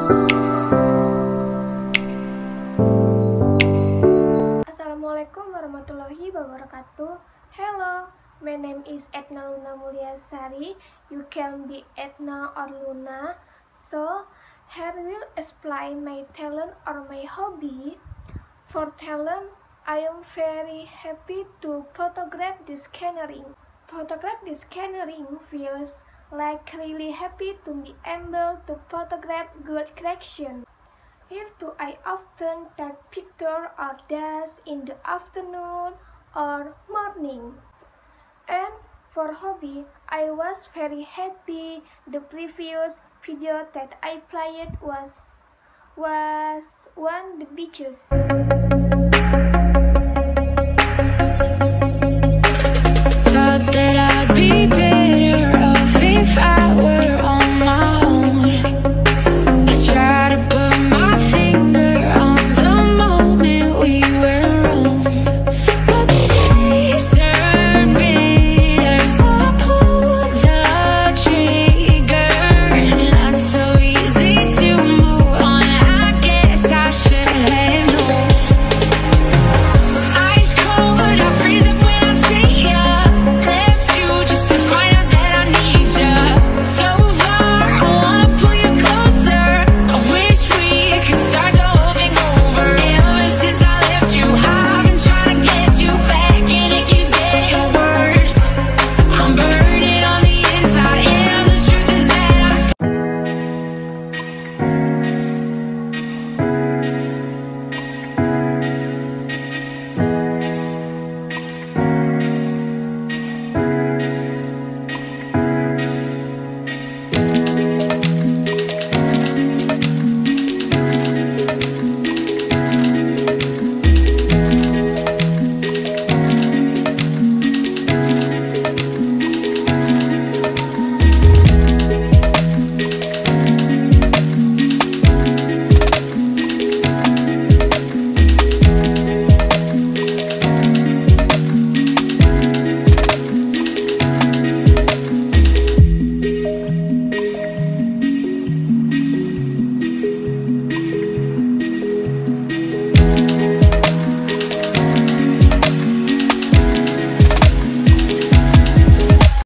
Assalamualaikum warahmatullahi wabarakatuh. Hello, my name is Etna Luna Mulyasari. You can be Etna or Luna. So, here will explain my talent or my hobby. For talent, I am very happy to photograph the scenery. Photograph the scenery feels like really happy to be able to photograph good creation. Here too, I often take pictures or days in the afternoon or morning. And for hobby, I was very happy. The previous video that I played was on the beaches.